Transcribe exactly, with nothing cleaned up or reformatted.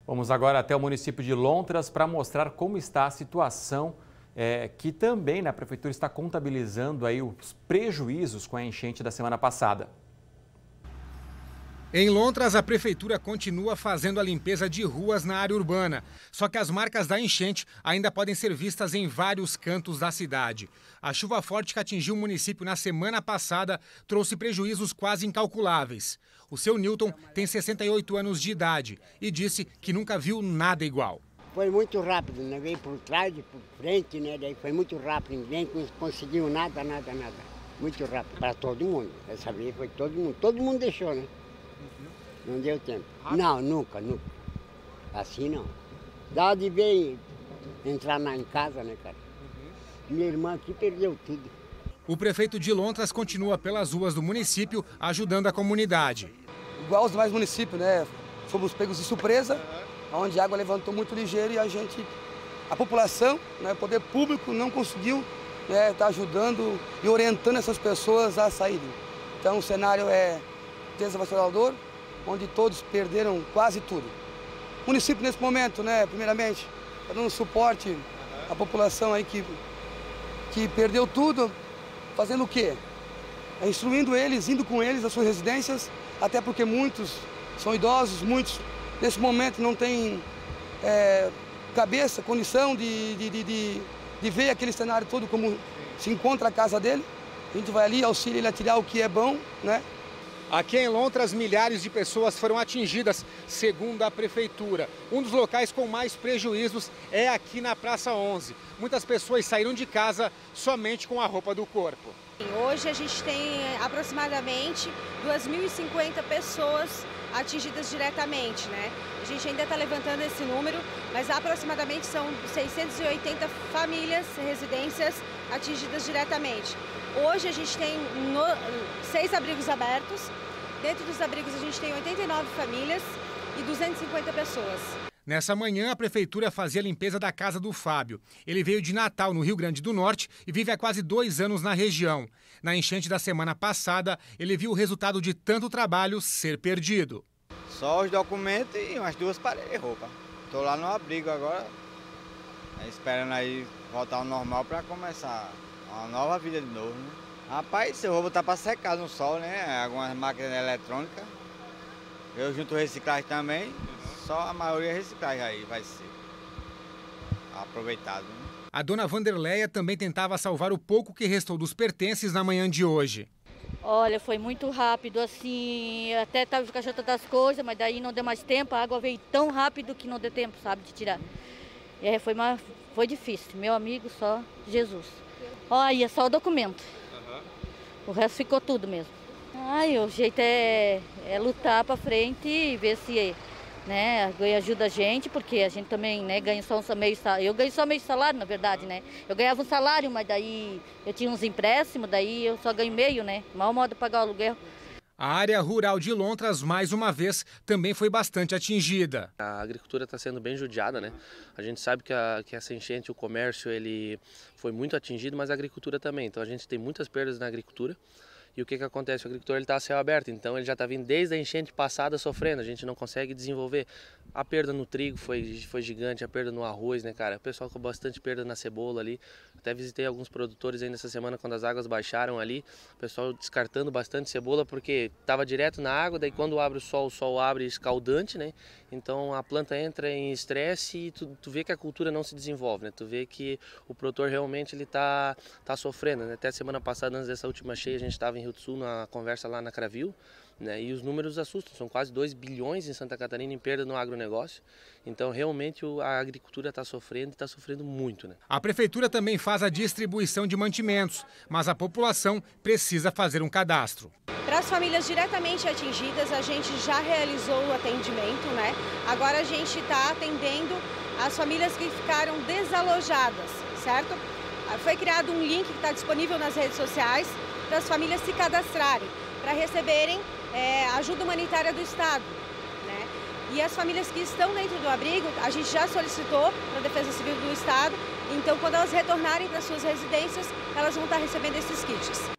Vamos agora até o município de Lontras para mostrar como está a situação, é, que também né, a Prefeitura está contabilizando aí os prejuízos com a enchente da semana passada. Em Lontras, a Prefeitura continua fazendo a limpeza de ruas na área urbana. Só que as marcas da enchente ainda podem ser vistas em vários cantos da cidade. A chuva forte que atingiu o município na semana passada trouxe prejuízos quase incalculáveis. O seu Newton tem sessenta e oito anos de idade e disse que nunca viu nada igual. Foi muito rápido, né? Veio por trás, por frente, né? Daí foi muito rápido, ninguém conseguiu nada, nada, nada. Muito rápido para todo mundo. Dessa vez foi todo mundo, todo mundo deixou, né? Não deu tempo. Não, nunca, nunca. Assim não. Dá de ver entrar na, em casa, né, cara? Minha irmã aqui perdeu tudo. O prefeito de Lontras continua pelas ruas do município ajudando a comunidade. Igual os demais municípios, né? Fomos pegos de surpresa, onde a água levantou muito ligeiro e a gente, a população, né, o poder público não conseguiu né, tá ajudando e orientando essas pessoas a saírem. Então o cenário é desavastador, onde todos perderam quase tudo. O município nesse momento, né, primeiramente, está dando suporte à população aí que, que perdeu tudo, fazendo o quê? É instruindo eles, indo com eles às suas residências, até porque muitos são idosos, muitos nesse momento não têm é, cabeça, condição de, de, de, de, de ver aquele cenário todo como se encontra a casa dele. A gente vai ali, auxilia ele a tirar o que é bom, né? Aqui em Lontras, milhares de pessoas foram atingidas, segundo a Prefeitura. Um dos locais com mais prejuízos é aqui na Praça onze. Muitas pessoas saíram de casa somente com a roupa do corpo. Hoje a gente tem aproximadamente duas mil e cinquenta pessoas atingidas diretamente, né? A gente ainda está levantando esse número, mas aproximadamente são seiscentas e oitenta famílias, residências atingidas diretamente. Hoje a gente tem no, seis abrigos abertos. Dentro dos abrigos a gente tem oitenta e nove famílias e duzentas e cinquenta pessoas. Nessa manhã, a Prefeitura fazia a limpeza da casa do Fábio. Ele veio de Natal, no Rio Grande do Norte, e vive há quase dois anos na região. Na enchente da semana passada, ele viu o resultado de tanto trabalho ser perdido. Só os documentos e umas duas paredes de roupa. Estou lá no abrigo agora, esperando aí voltar ao normal para começar uma nova vida de novo, né? Rapaz, eu vou botar para secar no sol, né? Algumas máquinas eletrônicas. Eu junto reciclagem também. Só a maioria reciclagem aí vai ser aproveitado, né? A dona Vanderleia também tentava salvar o pouco que restou dos pertences na manhã de hoje. Olha, foi muito rápido, assim, até estava encaixando das coisas, mas daí não deu mais tempo, a água veio tão rápido que não deu tempo, sabe, de tirar. É, foi, uma, foi difícil, meu amigo, só Jesus. Olha, só o documento. Uhum. O resto ficou tudo mesmo. Ai, o jeito é, é lutar para frente e ver se né, ajuda a gente, porque a gente também né, ganha só um meio salário. Eu ganho só meio salário, na verdade, né? Eu ganhava um salário, mas daí eu tinha uns empréstimos, daí eu só ganho meio, né? Mal modo de pagar o aluguel. A área rural de Lontras, mais uma vez, também foi bastante atingida. A agricultura está sendo bem judiada, né? A gente sabe que, a, que essa enchente, o comércio, ele foi muito atingido, mas a agricultura também. Então a gente tem muitas perdas na agricultura. E o que, que acontece? O agricultor está a céu aberto, então ele já está vindo desde a enchente passada sofrendo, a gente não consegue desenvolver. A perda no trigo foi, foi gigante, a perda no arroz, né, cara? O pessoal com bastante perda na cebola ali. Até visitei alguns produtores aí nessa semana quando as águas baixaram ali, o pessoal descartando bastante cebola porque estava direto na água, daí quando abre o sol, o sol abre escaldante, né? Então a planta entra em estresse e tu, tu vê que a cultura não se desenvolve, né? Tu vê que o produtor realmente ele tá, tá sofrendo, né? Até semana passada, antes dessa última cheia, a gente estava em Rio do Sul na conversa lá na Cravil, né? E os números assustam, são quase dois bilhões em Santa Catarina em perda no agronegócio. Então realmente a agricultura está sofrendo e está sofrendo muito, né? A Prefeitura também faz a distribuição de mantimentos, mas a população precisa fazer um cadastro. Para as famílias diretamente atingidas, a gente já realizou o atendimento, né? Agora a gente está atendendo as famílias que ficaram desalojadas, certo? Foi criado um link que está disponível nas redes sociais para as famílias se cadastrarem, para receberem é, ajuda humanitária do Estado, né? E as famílias que estão dentro do abrigo, a gente já solicitou para a Defesa Civil do Estado, então quando elas retornarem para suas residências, elas vão estar recebendo esses kits.